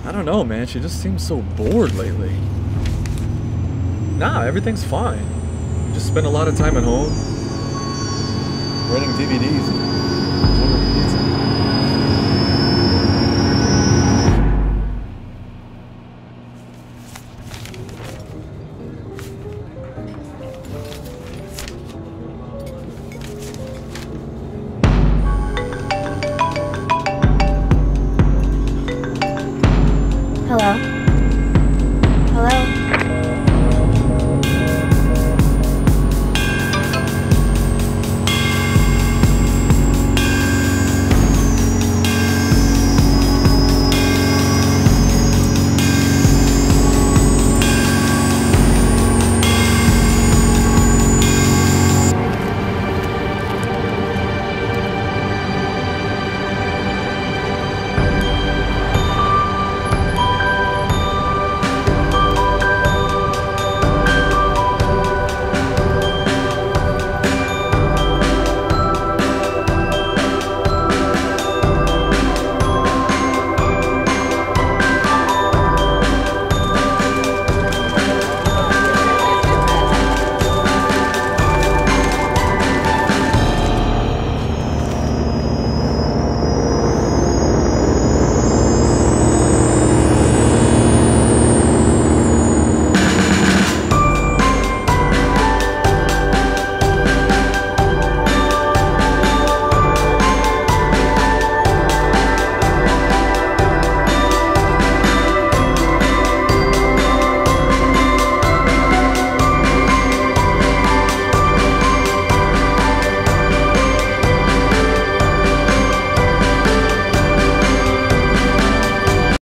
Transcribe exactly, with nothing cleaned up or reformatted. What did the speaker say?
I don't know, man. She just seems so bored lately. Nah, everything's fine. Just spend a lot of time at home. Renting D V Ds.